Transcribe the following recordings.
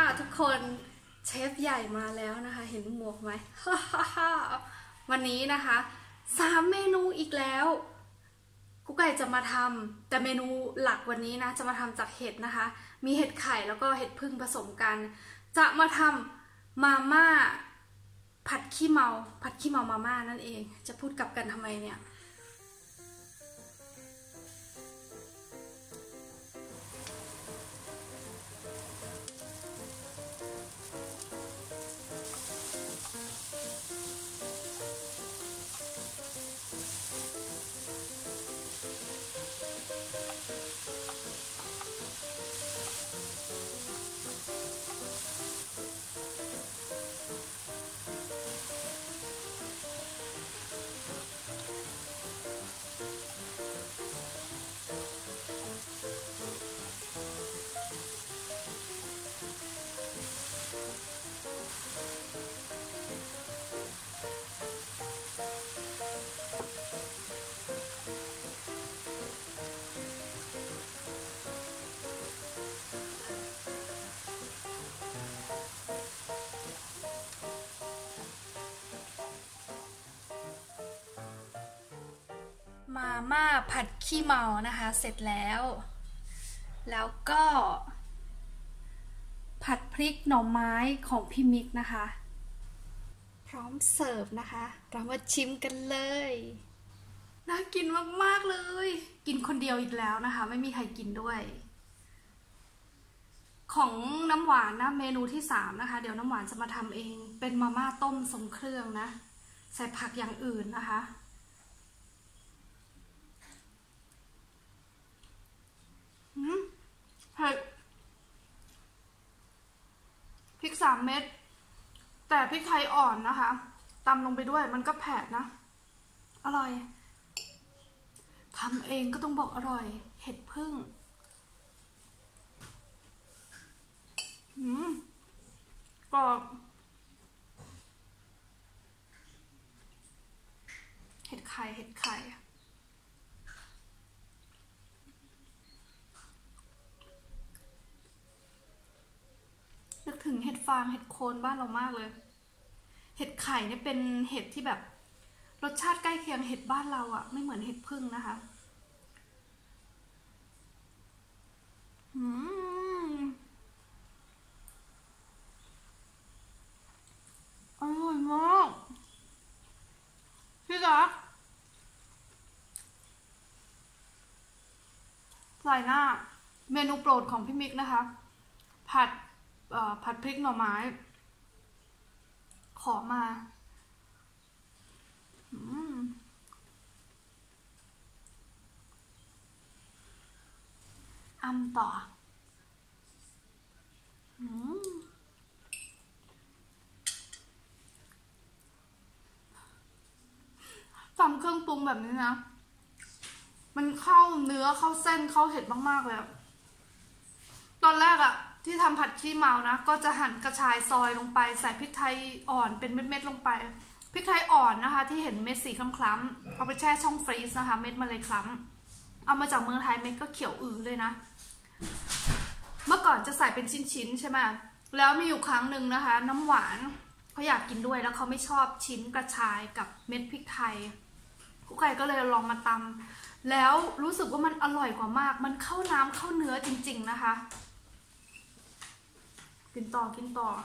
ทุกคนเชฟใหญ่มาแล้วนะคะเห็นหมวกไหม วันนี้นะคะ3 เมนูอีกแล้วกุ๊กไก่จะมาทำแต่เมนูหลักวันนี้นะจะมาทำจากเห็ดนะคะมีเห็ดไข่แล้วก็เห็ดพึ่งผสมกันจะมาทำมาม่าผัดขี้เมามาม่านั่นเองจะพูดกลับกันทำไมเนี่ยมาม่าผัดขี้เมานะคะเสร็จแล้วก็ผัดพริกหน่อไม้ของพี่มิกนะคะพร้อมเสิร์ฟนะคะเรามาชิมกันเลยน่ากินมากๆเลยกินคนเดียวอีกแล้วนะคะไม่มีใครกินด้วยของน้ำหวานนะเมนูที่3นะคะเดี๋ยวน้ำหวานจะมาทำเองเป็นมาม่าต้มทรงเครื่องนะใส่ผักอย่างอื่นนะคะเผ็ดพริก3 เม็ดแต่พริกไทยอ่อนนะคะตำลงไปด้วยมันก็เผ็ดนะอร่อยทำเองก็ต้องบอกอร่อยเห็ดพึ่งกรอบเห็ดไข่นึกถึงเห็ดฟางเห็ดโคนบ้านเรามากเลยเห็ดไข่เนี่ยเป็นเห็ดที่แบบรสชาติใกล้เคียงเห็ดบ้านเราอะไม่เหมือนเห็ดพึ่งนะคะอร่อยมากพี่จ๊ะใส่หน้าเมนูโปรดของพี่มิกนะคะผัดพริกหน่อไม้ขอมาต่อตำเครื่องปรุงแบบนี้นะมันเข้าเนื้อเข้าเส้นเข้าเห็ดมากๆเลยตอนแรกอะที่ทำผัดขี้เมานะก็จะหั่นกระชายซอยลงไปใส่พริกไทยอ่อนเป็นเม็ดๆลงไปพริกไทยอ่อนนะคะที่เห็นเม็ดสีคล้ำๆเอาไปแช่ช่องฟรีซนะคะเม็ดมาเลยคล้ำเอามาจากเมืองไทยเม็ดก็เขียวอือเลยนะเมื่อก่อนจะใส่เป็นชิ้นๆใช่ไหมแล้วมีอยู่ครั้งหนึ่งนะคะน้ำหวานเขาอยากกินด้วยแล้วเขาไม่ชอบชิ้นกระชายกับเม็ดพริกไทยกุ๊กไก่ก็เลยลองมาตำแล้วรู้สึกว่ามันอร่อยกว่ามากมันเข้าน้ำเข้าเนื้อจริงๆนะคะกินต่อ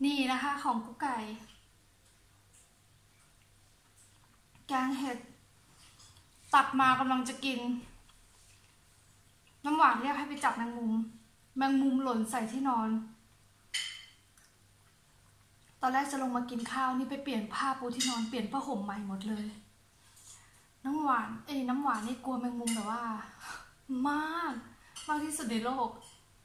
นี่นะคะของกุ๊กไก่แกงเห็ดตักมากำลังจะกินน้ำหวานเรียกให้ไปจับแมงมุมหล่นใส่ที่นอนตอนแรกจะลงมากินข้าวนี่ไปเปลี่ยนผ้าปูที่นอนเปลี่ยนผ้าห่มใหม่หมดเลยน้ำหวานนี่กลัวแมงมุมแบบว่ามากที่สุดในโลก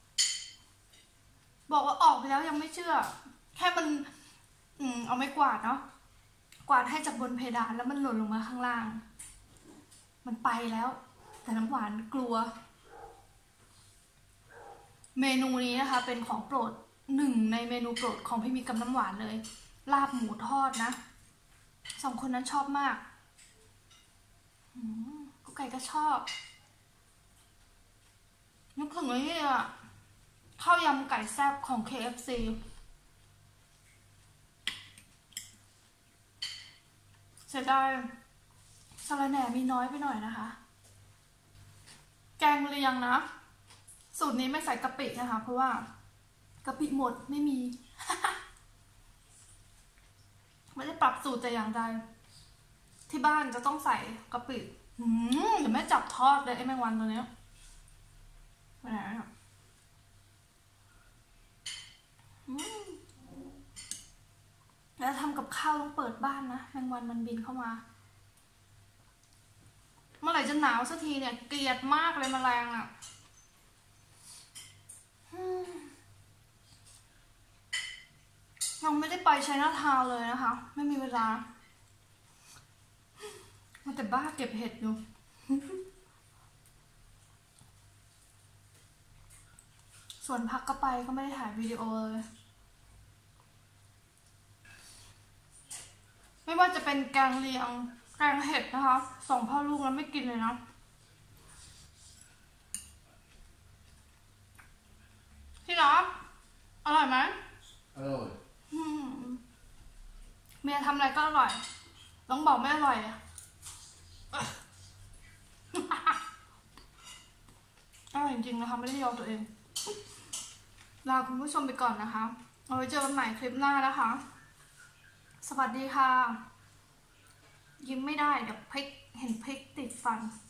บอกว่าออกไปแล้วยังไม่เชื่อแค่มันเอาไม้กวาดเนาะกวาดให้จากบนเพดานแล้วมันหล่นลงมาข้างล่างมันไปแล้วแต่น้ำหวานกลัวเมนูนี้นะคะเป็นของโปรด1ในเมนูโปรดของพี่มีกับน้ำหวานเลยลาบหมูทอดนะ2 คนนั้นชอบมากกุ๊กไก่ก็ชอบนึกถึงไอ้นี่อะข้าวยำไก่แซ่บของ KFC เสียดายสะระแหน่มีน้อยไปหน่อยนะคะแกงเลียงนะสูตรนี้ไม่ใส่กะปินะคะเพราะว่ากะปิหมดไม่มี ไม่ได้ปรับสูตรแต่อย่างใดที่บ้านจะต้องใส่กะปิเดี๋ยวแม่จับทอดเลยไอ้แมงวันตัวนี้ไปไหนอ่ะแล้วทำกับข้าวต้องเปิดบ้านนะแมงวันมันบินเข้ามาเมื่อไหร่จะหนาวสักทีเนี่ยเกลียดมากเลยแมลงอ่ะยังไม่ได้ไปชัยนาทาวน์เลยนะคะไม่มีเวลามาแต่บ้าเก็บเห็ดอยู่ส่วนพักก็ไปก็ไม่ได้ถ่ายวิดีโอเลยไม่ว่าจะเป็นแกงเลียงแกงเห็ดนะคะ2 พ่อลูกแล้วไม่กินเลยนะที่รักอร่อยไหมอร่อยเมียทำอะไรก็อร่อยต้องบอกไม่อร่อยอะอร่อยจริงๆนะคะไม่ได้ยอมตัวเองลาคุณผู้ชมไปก่อนนะคะเอาไว้เจอกันใหม่คลิปหน้านะคะสวัสดีค่ะยิ้มไม่ได้เดี๋ยวพริกเห็นพริกติดฟัน